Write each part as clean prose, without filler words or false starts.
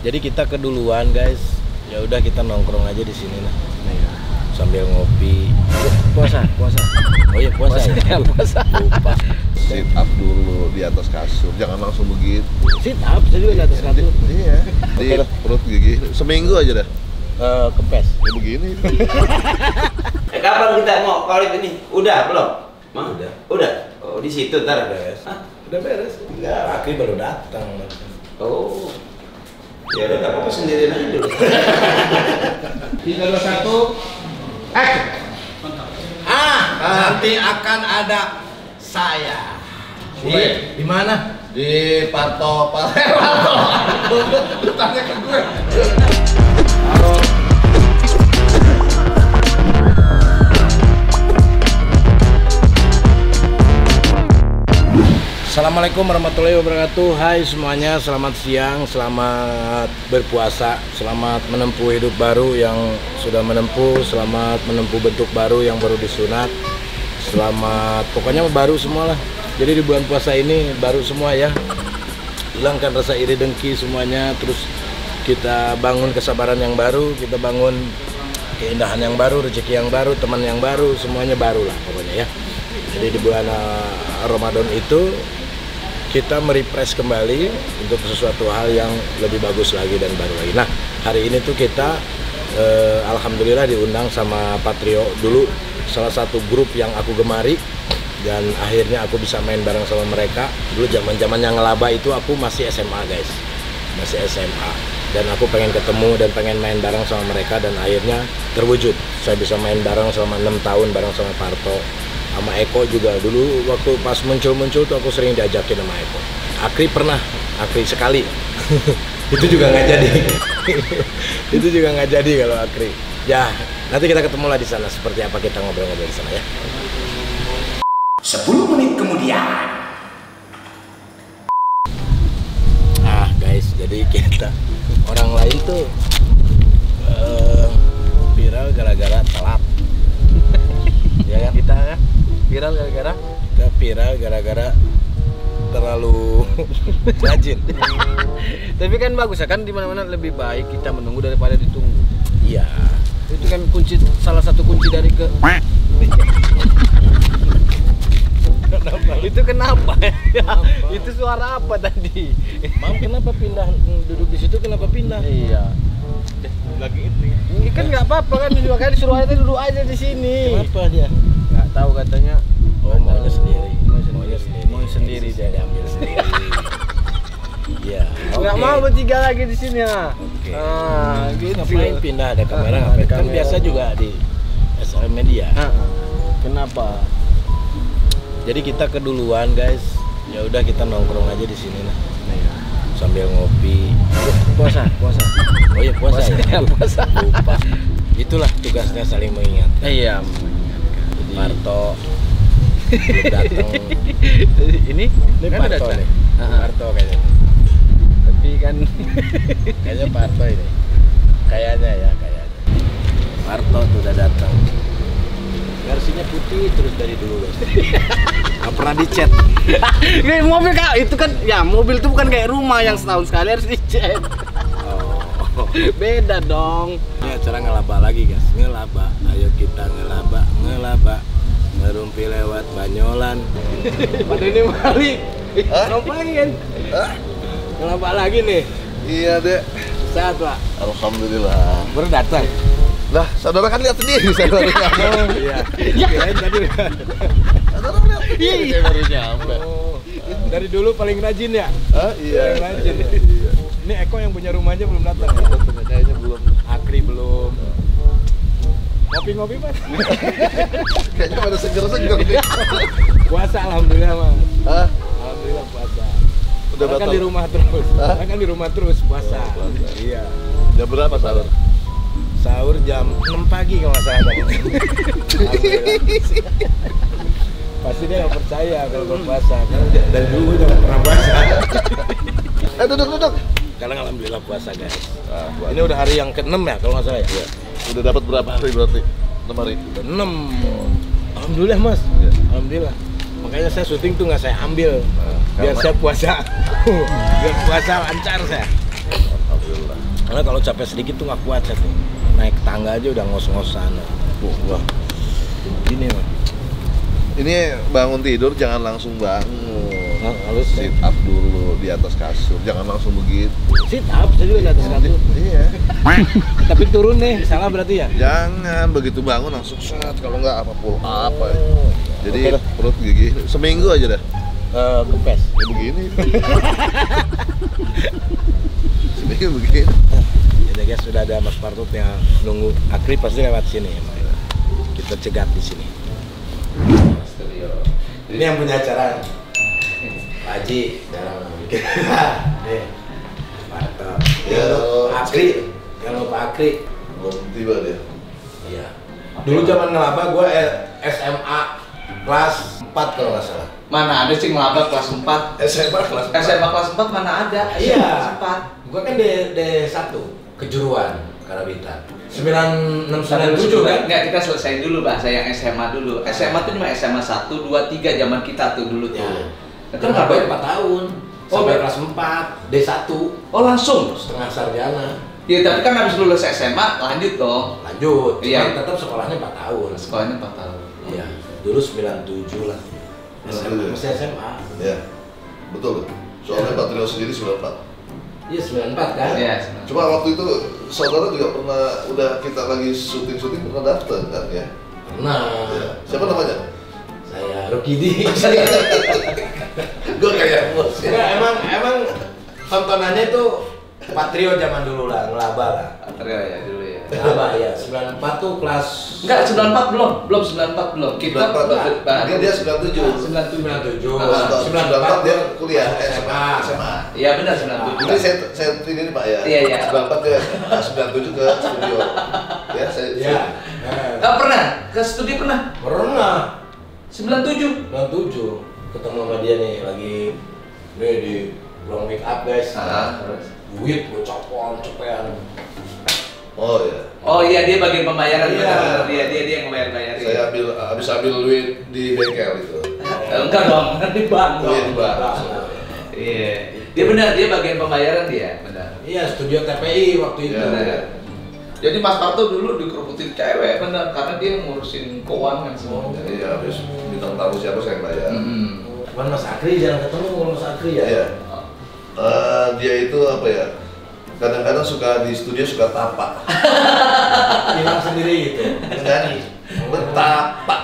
Jadi kita keduluan guys. Ya udah kita nongkrong aja di sini lah. Sambil ngopi. Puasa. Oh iya puasa ya. Puasa. Lupa. Sit up dulu di atas kasur, jangan langsung begitu. Sit up, saya juga di atas kasur. Iya. Di perut gigi. Seminggu aja dah. Kempes. Ya begini. Kapan kita mau collab ini? Udah belum? Mah? Udah. Oh, di situ ntar. Udah beres. Enggak, Akri baru datang. Oh. Ya udah nggak apa-apa, sendirian aja dulu. 3, 2, 1. Action. Nanti akan ada saya. Di mana? Di Parto. Tanya ke gue. Halo. Assalamualaikum warahmatullahi wabarakatuh. Hai semuanya, selamat siang, selamat berpuasa, selamat menempuh hidup baru yang sudah menempuh, selamat menempuh bentuk baru yang baru disunat. Selamat, pokoknya baru semua lah. Jadi di bulan puasa ini baru semua ya. Hilangkan rasa iri dengki semuanya, terus kita bangun kesabaran yang baru, kita bangun keindahan yang baru, rezeki yang baru, teman yang baru, semuanya baru lah pokoknya ya. Jadi di bulan Ramadan itu kita merefresh kembali untuk sesuatu hal yang lebih bagus lagi dan baru lagi. Nah, hari ini tuh kita alhamdulillah diundang sama Patrio, dulu salah satu grup yang aku gemari, dan akhirnya aku bisa main bareng sama mereka. Dulu zaman-zamannya ngelaba itu aku masih SMA guys, masih SMA, dan aku pengen ketemu dan pengen main bareng sama mereka, dan akhirnya terwujud. Saya bisa main bareng selama 6 tahun bareng sama Parto. Sama Eko juga dulu waktu pas muncul-muncul tuh aku sering diajakin sama Eko. Akri pernah, Akri sekali. Itu juga nggak jadi. Itu juga nggak jadi kalau Akri. Ya, nanti kita ketemu lah di sana. Seperti apa kita ngobrol-ngobrol di sana ya. 10 menit kemudian. Guys, jadi kita orang lain tuh viral gara-gara telat. Ya kan? Kita kan viral gara-gara terlalu rajin. Tapi kan bagus ya kan, di mana-mana lebih baik kita menunggu daripada ditunggu. Iya. Itu kan kunci, salah satu kunci dari ke. Itu kenapa? Itu suara apa tadi? Mam, kenapa pindah duduk di situ? Kenapa pindah? Iya. Lagi ini. Ini kan nggak apa-apa kan, makanya disuruh aja duduk aja di sini. Kenapa dia? Nggak tahu katanya. Oh, maunya sendiri. Mau sendiri dia diambil sendiri. Iya. Nggak mau bertiga lagi di sini ya. Oke. Gitu. Ngapain pindah, ada kamera ngapain? Kan kamera. biasa juga di SRM Media. Kenapa? Jadi kita keduluan guys. Ya udah kita nongkrong aja di sini lah. Sambil ngopi. Puasa. Oh iya puasa ya. Puasa. Lupa. Itulah tugasnya, saling mengingatkan. Iya. Jadi Parto belum datang. Ini kan Parto datang. nih. Parto kayaknya. Tapi kan Kayaknya Parto ini. Kayaknya. Parto tuh udah datang. Versinya putih terus dari dulu guys. Gak pernah dicat. kayak mobil kak, itu kan ya mobil itu bukan kayak rumah yang setahun sekali harus dicek. Oh. Beda dong. Ini acara ngelaba lagi guys. Ngelaba. Ayo kita ngelaba. Ngerumpi lewat Banyolan. Pada ini balik. Ngapain? Ngelaba lagi nih. Iya, Dek. Sehat pak. Alhamdulillah. Baru datang. Lah, saudara kan lihat sendiri saudara. Iya. Kirain tadi. Saudara lihat sendiri, saya baru nyampe. Dari dulu paling rajin ya. Iya. Paling rajin. Ini Eko yang punya rumahnya belum datang. Kayaknya belum. Akri belum. Ngopi-ngopi mas. Kayaknya pada seger-seger nih. Puasa alhamdulillah mas. Hah? Alhamdulillah puasa. Udah Karena kan batal. di rumah terus. Hah? Karena kan di rumah terus puasa. Oh, puasa. Iya. Jam berapa sahur? Sahur jam 6 pagi kalau nggak salah tadi. Pasti dia nggak percaya kalau berpuasa. Karena dari dulu udah nggak pernah puasa. Duduk. Sekarang alhamdulillah puasa guys. Puasa. Ini udah hari yang ke-6 ya kalau nggak salah ya. Iya. Udah dapat berapa hari berarti? 6 hari. Udah 6. Alhamdulillah mas. Iya. Alhamdulillah. Makanya saya syuting tuh nggak saya ambil. Biar karena- saya puasa. Biar puasa lancar saya. Alhamdulillah. Karena kalau capek sedikit tuh nggak kuat saya tuh. Naik tangga aja udah ngos-ngosan. Wah, gini mah. Ini bangun tidur jangan langsung bangun. Harus Sit up dulu di atas kasur, jangan langsung begitu. sit up, saya juga di atas kasur. Iya. Tapi turun nih, salah berarti ya? Jangan begitu bangun langsung set, kalau nggak apa pull up ya. Jadi Oke dah. perut gigi seminggu aja dah. Kempes. Ya begini. Seminggu begini. Jadi guys, sudah ada Mas Partut yang nunggu. Akri pasti lewat sini. Kita cegat di sini. Ini yang punya acara. Pak Haji, jangan bikin. Nih, mantap. Ya, Akri, yang lupa Akri. Belum tiba dia. Iya. Dulu zaman ngelaba gue SMA kelas 4 kalau nggak salah. Mana ada sih ngelaba kelas 4? SMA kelas SMA kelas 4 mana ada? Iya. Kelas 4. Gue kan D1 kejuruan Karabitan. 9697 kan? Enggak, kita selesai dulu bahasa yang SMA dulu. SMA tuh cuma SMA 1, 2, 3 zaman kita tuh dulu tuh. Ya. Itu nggak Kan bayar 4 tahun. Sampai kelas 4, D1. Oh langsung? Setengah sarjana. Ya tapi kan habis lulus SMA lanjut dong. Lanjut. Iya. Cuman tetap sekolahnya 4 tahun. Sekolahnya 4 tahun. Iya. Dulu 97 lah. SMA, masih SMA. Ya, betul. Soalnya Patrio sendiri 94. Iya 94 kan? Iya. Cuma waktu itu saudara juga pernah, udah kita lagi syuting pernah datang kan ya? Pernah. Ya. Siapa namanya? Saya Rukidi. Gue kayak bos ya. Enggak, emang tontonannya tuh Patrio zaman dulu lah, ngelaba lah. Patrio ya dulu ya. Ngelaba ya, 94 tuh kelas. Enggak, 94 belum 94 belum. Kita 94. Dia 97. 97. 97. 94 dia kuliah SMA. Iya benar 97. Ini saya ini nih Pak ya. Iya, iya. 94 ke 97 ke studio. Ya, saya. Iya. Enggak pernah ke studi pernah? Pernah. 97. 97 ketemu sama dia nih lagi nih di ruang make up guys. Terus. Duit gue cepean. Oh ya. Oh iya dia bagian pembayaran Iya. benar. Dia yang bayar. Saya habis ambil duit di bengkel itu. Enggak dong, di bank. Oh, iya, di bank. Iya. Dia benar, dia bagian pembayaran dia, benar. Iya, studio TPI waktu itu. Iya. Benar. Jadi Mas Parto dulu dikeruputin cewek, benar, karena dia ngurusin keuangan semua. Iya, habis bintang tamu siapa saya bayar. Cuman Mas Akri jarang ketemu kalau Mas Akri ya. Iya. Dia itu apa ya? Kadang-kadang suka di studio suka tapak. Hilang sendiri gitu. Nyanyi. Betapa.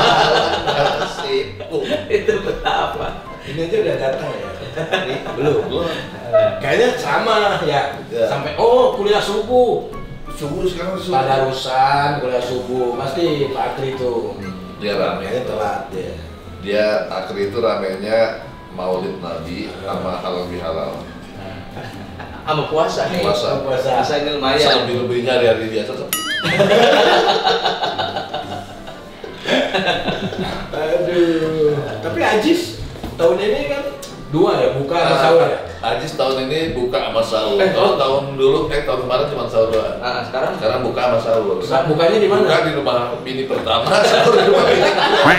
Sibuk. Itu betapa. Ini aja udah datang ya. Belum. Kayaknya sama ya. Ya. Sampai kuliah subuh. Subuh sekarang subuh. Tadarusan, kuliah subuh. Pasti Pak Akri itu. Dia rame. Kayaknya telat ya. Dia akhir itu ramenya Maulid Nabi sama halal bihalal. Sama puasa nih. Puasa. Puasanya lumayan. Lebih-lebihnya hari biasa. Aduh. Tapi Ajis tahun ini kan 2 ya, buka sama sahur ya. Ajis tahun ini buka sama sahur. Tahun kemarin cuma sahur doang. Sekarang Sekarang buka sama sahur. Bukanya di mana? Buka di rumah bini pertama, sahur di rumah bini kedua.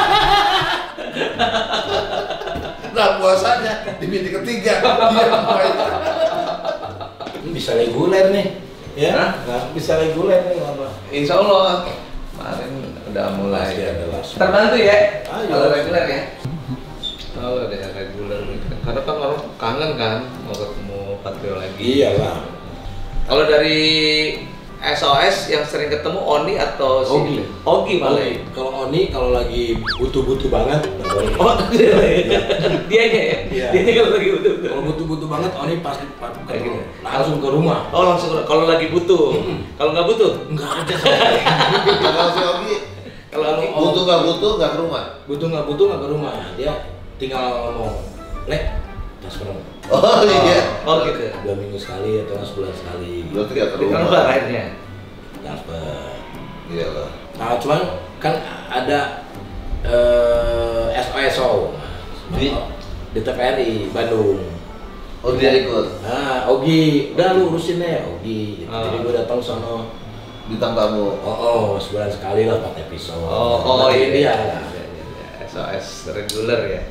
Nah puasanya di bini ketiga. Dia ngapain? Ini bisa reguler nih. Ya? Nggak bisa reguler nih apa? Insya Allah kemarin udah mulai. Pasti ada lah. Terbantu ya. Ayo. Kalau reguler ya. Kalau ada reguler karena kan orang kangen kan mau ketemu Patrio lagi. Iyalah. Kalau dari SOS yang sering ketemu Oni atau si Ogi. Ogi malah. ya? Kalau Oni kalau lagi butuh-butuh banget, Oh, dia ya. Iya. Dia kalau lagi butuh. kalau butuh-butuh banget Oni pasti Kayak gitu. langsung ke rumah. Oh, langsung kalau lagi butuh. Kalau nggak butuh? Enggak ada. Kalau si Ogi Kalau Ogi butuh nggak ke rumah. butuh nggak ke rumah. Dia tinggal ngomong, "Lek, transfer." Oh iya. Oh gitu. 2 minggu sekali atau sebulan sekali. Berarti nggak ke Di rumah. transfer akhirnya. Transfer. Iyalah. Nah, cuman kan ada SOSO di TPRI Bandung. Oh dia ikut Nah, Ogi, udah lu urusin deh Ogi. Gitu. Ah. Jadi gue datang sono. bintang tamu. Sebulan sekali lah 4 episode. Oh Nah, iya. dia. SOS reguler ya.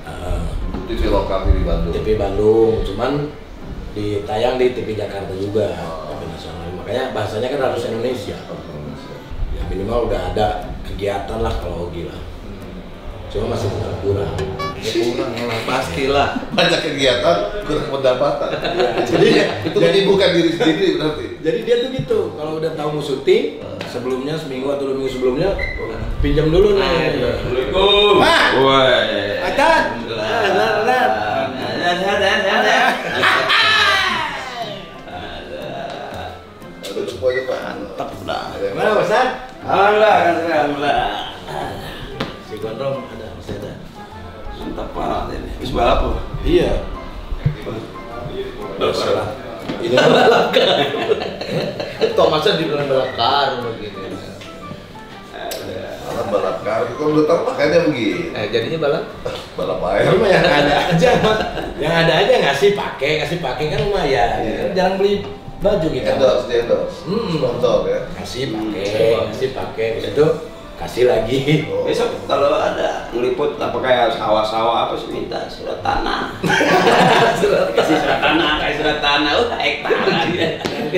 TV lokal di Bandung. TV Bandung, cuman ditayang di TV Jakarta juga. Oh. TV Makanya bahasanya kan harus Indonesia. Ya minimal udah ada kegiatan lah kalau hoki lah. Cuma masih tetap kurang. Ya kurang lah, pastilah. Banyak kegiatan, kurang pendapatan. Jadi Itu menyibukkan diri sendiri berarti. jadi dia tuh gitu. Kalau udah tahu mau syuting, sebelumnya seminggu atau 2 minggu sebelumnya pinjam dulu nih. Assalamualaikum. Woi. Adan. Aduh, semuanya Pak. Mantap dah. Mana Ustaz? Alhamdulillah. Si Gondrong ada, masih ada. Mantap banget ini. Habis balap loh. Iya. Balap. Ini balap. Thomasnya dibilang balap karung begini. Alam balap karung, kalau udah tahu makanya begini. Jadinya balap. Balap air. Cuma yang ada aja, yang ada aja ngasih pakai kan lumayan. Iya. Jarang beli baju kita. Endorse, sponsor ya. Kasih pakai, itu kasih lagi. Oh. Besok kalau ada ngeliput apa kayak sawah-sawah apa sih minta surat tanah. Kasih surat tanah, hektaran dia.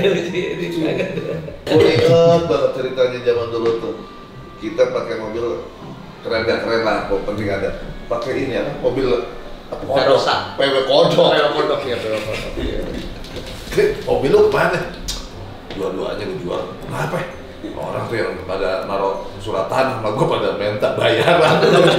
Gue inget banget ceritanya zaman dulu tuh. Kita pakai mobil keren lah, penting ada. Pakai ini apa? Mobil apa? Karosa. PW kodok. Kodok ya, kodok. Mobil lu kemana? Dua-duanya gue jual. Kenapa? Orang tuh yang pada naruh surat tanah sama gue pada minta bayaran.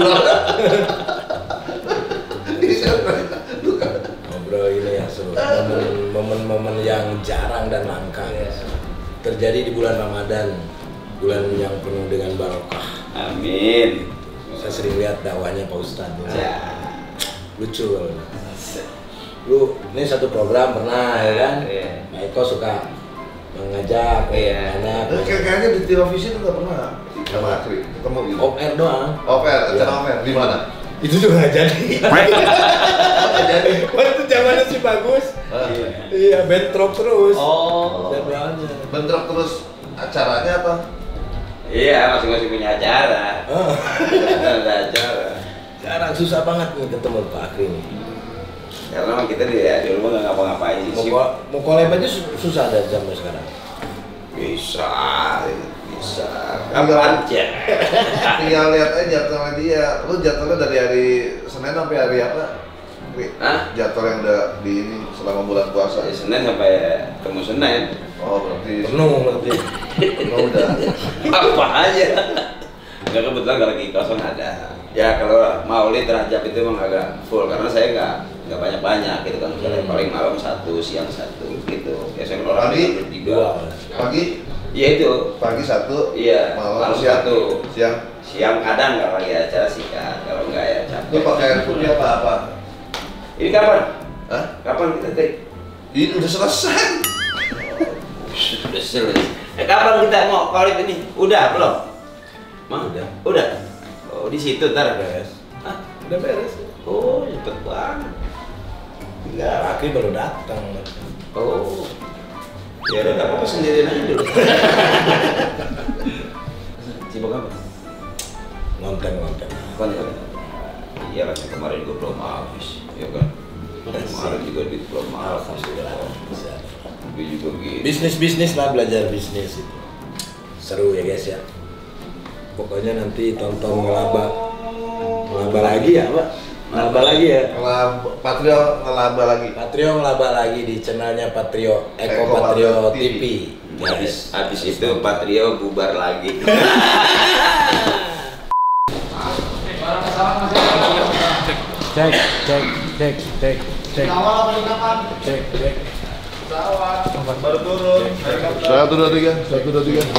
Ngobrol ini ya seru. Momen-momen yang jarang dan langka terjadi di bulan Ramadan, bulan yang penuh dengan barokah. Amin. Saya sering lihat dakwahnya Pak Ustadz. Ya. Lucu. Lu ini satu program pernah ya kan? Iya. Nah, Eko suka mengajak Iya. Kayaknya di televisi tuh nggak pernah sama Akri ketemu gitu. off air doang. Acara off air di mana? Itu juga nggak jadi. Jadi. Waktu zamannya si bagus. Iya. Iya, bentrok terus. Oh. Jadwalnya. Bentrok terus acaranya apa? Iya, masing-masing punya acara. Oh. Ada acara. Sekarang susah banget nih ketemu Pak Akri nih. Karena memang kita di rumah nggak ngapa-ngapain sih. Mau collab aja susah ada sampai sekarang. Bisa. Kapan aja. Tinggal lihat aja jadwalnya dia. Lu jadwalnya dari hari Senin sampai hari apa? Hah? Jadwal yang udah di ini selama bulan puasa. Dari Senin sampai ketemu Senin. Oh berarti Penuh berarti. udah. Apa aja. Nggak kebetulan kalau lagi kosong ada. Ya kalau Maulid Rajab itu emang agak full karena saya nggak banyak gitu kan. Misalnya paling malam 1, siang 1 gitu. Biasanya orang Pagi? bertiga. Pagi? Iya itu. Pagi 1, Iya. malam siang 1. Siang. Siang kadang kalau lagi acara sikat, kalau enggak ya capek. Lu pakaian putih apa? Ini kapan? Hah? Kapan kita take? Ini udah selesai. Sudah selesai. Kapan kita mau collab ini? Udah belum? Udah. Udah. Oh di situ ntar. Beres. Hah? Udah beres. Oh cepet banget. Enggak, Pak Akri baru datang. Oh. Ya udah nggak apa-apa sendirian aja dulu. Sibuk apa? Ngonten. Konten. Iya kan kemarin juga belum habis, ya kan? Kemarin juga duit belum habis. Tapi juga gitu. Bisnis lah, belajar bisnis itu. Seru ya guys ya. Pokoknya nanti tonton ngelaba lagi ya Pak. Ngelaba lagi ya. Patrio ngelaba lagi. Patrio ngelaba lagi di channelnya Patrio Eko Eko Patrio Patrio TV. Habis itu Patrio bubar lagi. Cek. Cek. Baru turun. 1, 2, 3.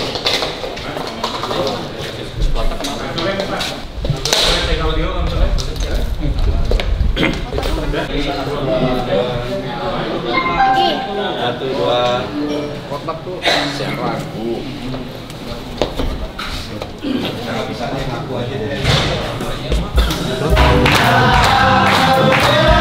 Satu, dua. Kotak tuh siap lagu. Bisa ngaku aja deh.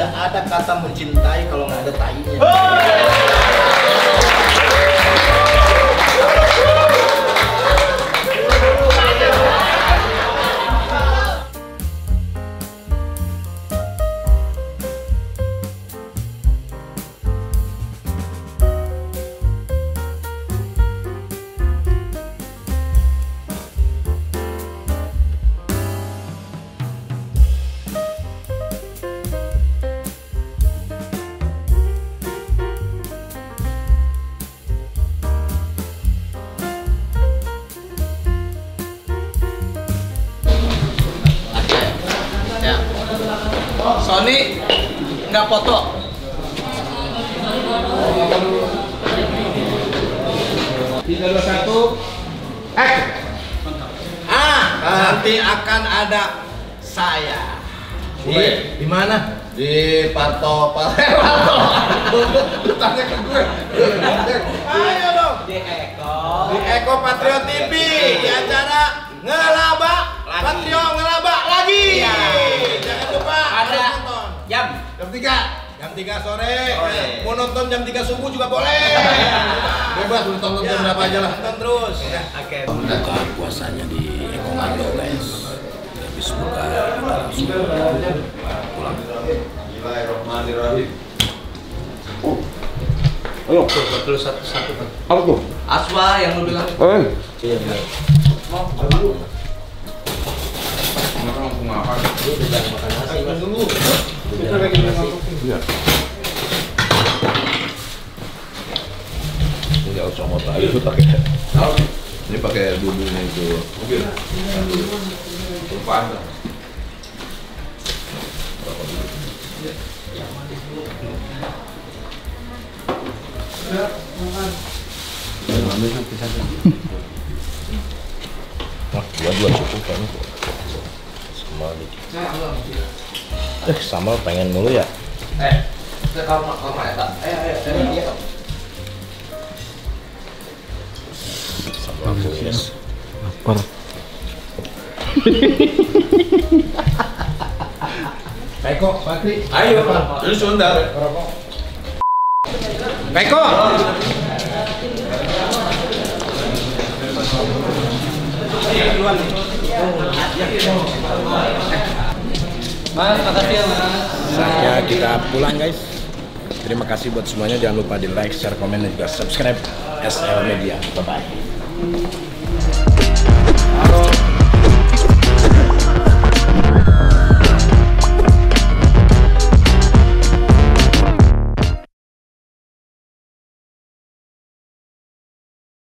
tidak ada kata mencintai kalau nggak ada tainya. Sony nggak foto. Tiga, dua, satu. Nanti akan ada saya. Di mana? Di Parto Palherwanto. Lu tanya ke gue. Ayo dong. Di Eko. Di Eko Patrio TV di acara Ngelaba Patrio Ngelaba lagi. Jangan lupa Ada nonton. jam. Jam 3 sore. Sore. Mau nonton jam 3 subuh juga boleh. Bebas lu tonton jam berapa aja lah. Nonton terus. Oke. Buka puasanya di Eko Mando guys. Habis buka kita langsung pulang. Bismillahirrahmanirrahim. Ayo. Betul satu. Apa tuh? Aswa yang lu bilang. Iya. Mau dulu. Langsung makan. Makan nasi mas dulu. Kita lagi makan. Iya. Enggak usah mau tahu itu pakai. Ini pakai bumbunya itu. Oke. Lupa. Dua cukup kan? Sambal dikit. Sambal pengen mulu ya? Kalau eta. Ayo. Sambal tumis. Lapar. Peko, Patri. Ayo, ini Sunda. Peko. Mas, makasih ya Mas. Saatnya kita pulang guys. Terima kasih buat semuanya. Jangan lupa di like, share, komen, dan juga subscribe SL Media. Bye bye.